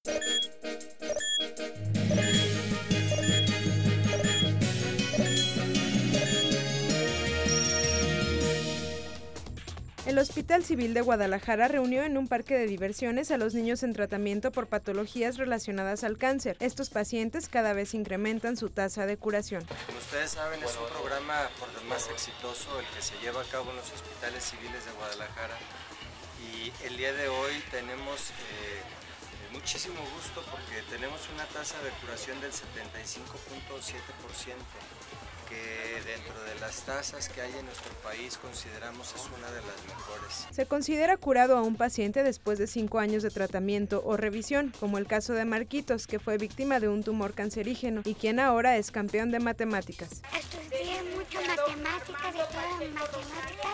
El Hospital Civil de Guadalajara reunió en un parque de diversiones a los niños en tratamiento por patologías relacionadas al cáncer. Estos pacientes cada vez incrementan su tasa de curación. Como ustedes saben, es un programa por demás exitoso el que se lleva a cabo en los hospitales civiles de Guadalajara, y el día de hoy tenemos muchísimo gusto porque tenemos una tasa de curación del 75.7%. que dentro de las tasas que hay en nuestro país consideramos es una de las mejores. Se considera curado a un paciente después de 5 años de tratamiento o revisión, como el caso de Marquitos, que fue víctima de un tumor cancerígeno y quien ahora es campeón de matemáticas. Estudié mucho matemáticas, de todas matemáticas,